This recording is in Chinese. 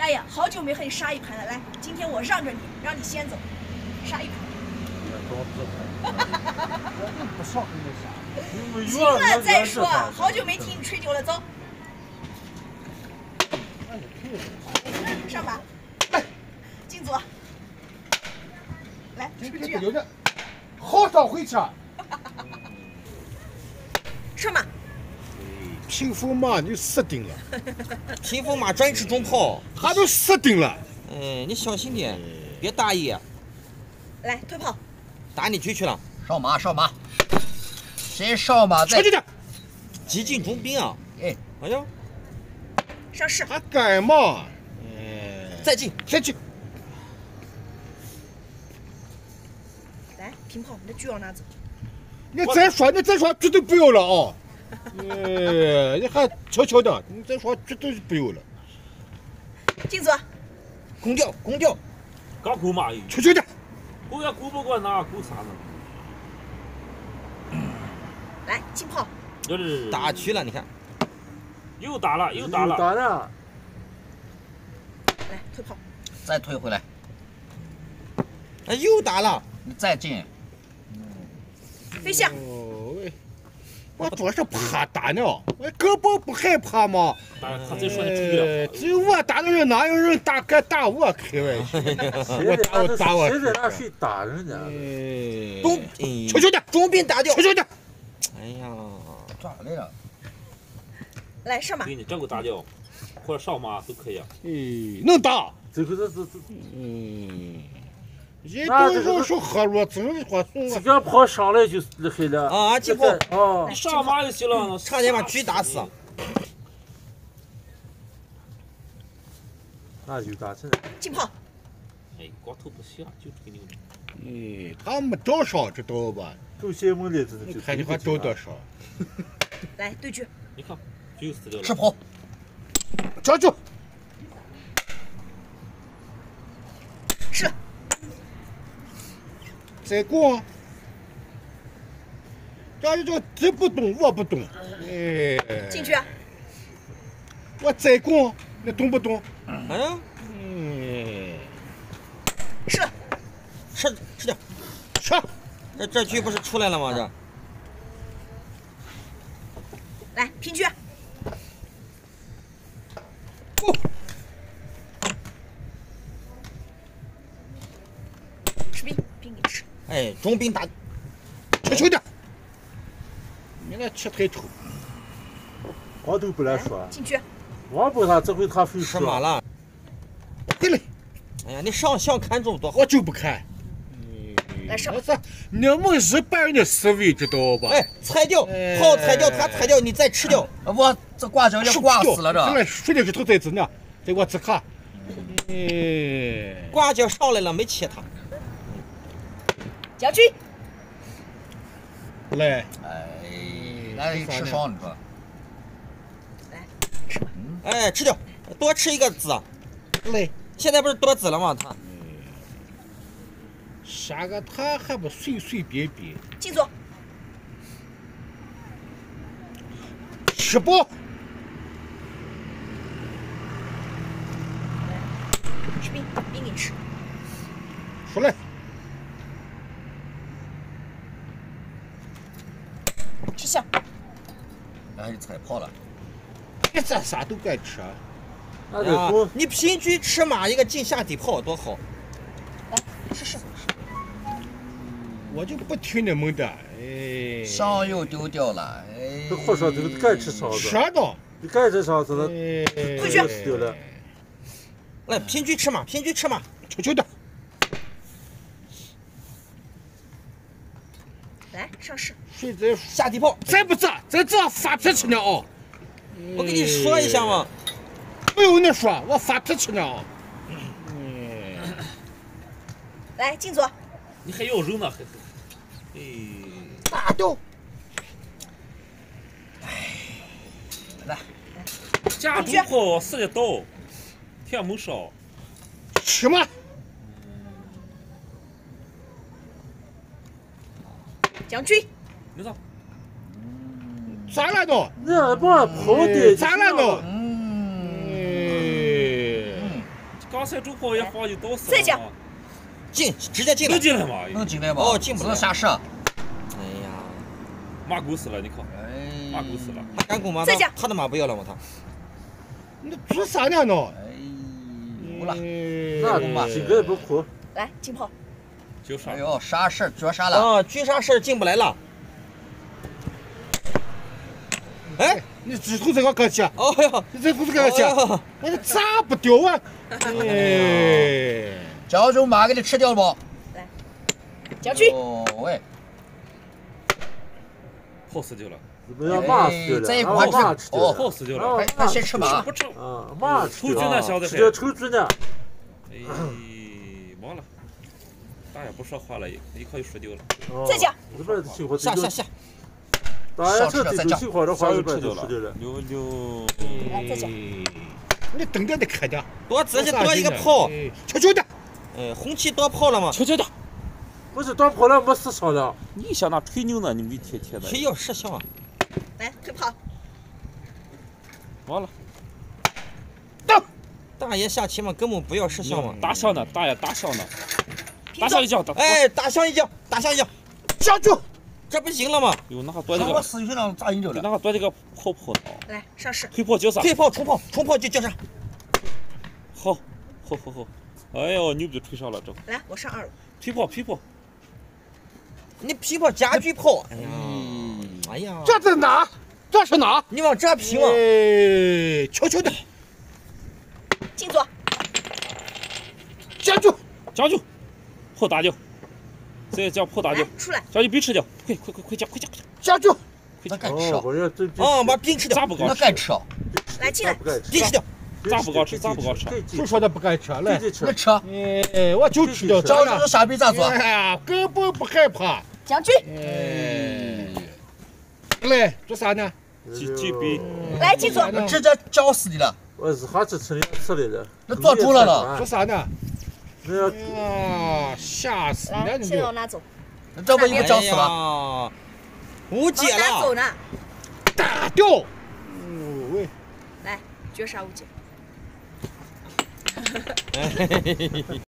哎呀，好久没和你杀一盘了，来，今天我让着你，让你先走，杀一盘。 不上跟那啥。 行了再说，好久没听你吹牛了，走。上马，进组。来，出去。 有点，好少回去。 上马。 平伏马你死定了。 平伏马专吃中炮， 他都死定了。 哎，你小心点，别大意。 来，退炮。 打你狙去了。 上马，上马。谁上马再？ 快点！ 急进中兵啊！哎呀， 上士。 还干嘛？ 再进， 再进。 来，平炮，你的狙往哪走？ 你再说，绝对不要了啊！你还悄悄的，你再说绝对不要了。 进组。 攻掉，攻掉。 刚攻马一。 悄悄的。 攻也攻不过那，攻啥呢？ 来，进炮。 打狙了，你看。 又打了，又打了。 打了。 来，退炮。 再退回来。 哎，又打了。 你再进。 飞象。 我主要是怕打呢，我根本不害怕嘛。 他再说你出去了。 只有我打的人，哪有人敢打我？开玩笑，我打我。 谁在那谁打人家？ 悄悄的， 中兵打掉。 悄悄的。 哎呀， 抓来了。 来上马。 给你正给打掉，或者上马都可以。 能打。 这。 人都说喝了，真的话送这个炮上来就厉害了啊！进炮啊！ 你上马就行了， 差点把狙打死。 那就打起来。 进炮。 哎，光头不行，就这个牛。 他没找上，知道吧？ 都邪门的，真的就。 看你还找多少？ 来对狙。 你看，狙死掉了。 吃炮。 将就。 是。 再攻，这就敌不动，我不动。 进去啊！ 我再攻，你动不动？ 哎呀， 是掉， 是。 这狙不是出来了吗？这。 来平狙。吃兵，兵给吃。 哎，中兵打， 悄悄的。你那吃太丑。 光头不来说。 进去。 王博他这回他非吃马了。 对了。 哎呀，你上相看中多好。 我就不看。 来上。 你们日本人的思维知道吧？ 哎，踩掉，炮踩掉，他踩掉，你再吃掉。 我这挂角要挂死了这。 水里去头再子呢，再给我自卡。 挂角上来了，没切他。 将军。 来。 来吃双，你说。 来，吃吧。 哎，吃掉，多吃一个子。 来。 现在不是多子了吗？他。 杀个他还不随随便便。 进组。 吃不？ 吃兵，兵给你吃。 出来。 吃象。 哎，踩炮了。 你这啥都敢吃啊？ 你平狙吃马一个进下底炮多好。 来，吃士。 我就不听你们的。 上又丢掉了。 这火烧这个该吃烧子。 吃的。 你该吃烧子了。 退狙。 丢了。 来，平狙吃马，平狙吃马， 悄悄的。 来上士。 谁在下底炮？ 再不这发脾气呢啊！ 我跟你说一下嘛。 不用你说，我发脾气呢啊！ 来进组。 你还要扔呢，还。 打掉。 来。 架住炮4个刀，天没烧。 吃嘛。 将军。 你咋？ 咋了都？ 那把跑的。 咋了都？ 刚才主炮也放你倒死再讲了嘛， 进，直接进来能。进来吗？ 能进来吗？ 哦进不来只能下射。 哎呀， 马狗死了，你看， 哎， 马狗死了。 他敢攻吗？ 再讲他的马不要了吗？他。 你做啥呢喏？ 哎，无了。 那几个也不苦。 来进炮， 就上哎。呦，啥事儿绝杀了？ 啊，绝杀式进不来了。哎， 你最后这个客气啊？ 哦哟， 你最后这个客气啊？ 哦那个咋不掉啊？哎， 胶州马给你吃掉了不？ 将军， 哦喂， 炮死掉了， 怎么样？马死掉这一了， 关马吃掉哦了。 炮死掉了， 还先吃马不。吃。 啊，马吃臭掉了， 猪呢小子吃掉臭猪呢。 哎，忘了，大爷不说话了，一块就输掉了。 哦再讲。 日本情况下下下， 大家这这种情况的话，日本吃掉了就输掉了。 溜。 来再讲。 你等着得看的， 多直接多一个炮。 悄悄的。 红旗多炮了吗？ 悄悄的， 不是打跑了没死伤了。 你想那吹牛呢？你没天天的。 谁要失效啊？ 来退炮， 完了， 大爷下棋嘛，根本不要失效嘛。 大象呢？大爷大象呢？ 平走大象一脚， 哎，打响一脚，打响一脚， 下住。 这不赢了吗？ 哟，那还多这我个， 死就让咋赢着了？ 那还多这个泡泡呢。 来上士， 推炮叫啥？ 退炮冲炮，冲炮就叫啥？ 好，好。哎呦，牛逼吹上了这。 来我上2楼， 推炮。 你劈炮夹狙炮，哎呀，哎呀， 这在哪？这是哪？ 你往这劈嘛。 哎，悄悄的。 进左， 下住。 将军，炮打掉，再叫炮打掉来，出来， 将军兵吃掉，快讲， 下住。 那该吃哦， 啊， 我要这哦，把兵吃掉， 咋不搞吃？ 那该吃啊， 来进来不该吃， 兵吃掉。 咋不搞吃咋不搞吃就说的不该吃，来。 这吃那。吃啊。 哎，我就吃掉这了胶州的。下边咋做？ 哎呀，根本不害怕。 将军， 哎，来做啥呢？ 几笔来进左， 那直接绞死你了， 我是还是吃来了。 那做猪了了， 做啥呢？ 那要啊，吓死来了你就先让我！拿走， 这不一个绞死哎了？ 呀，无解往拿走了。 呢， 打掉。哦喂， 来绝杀无解。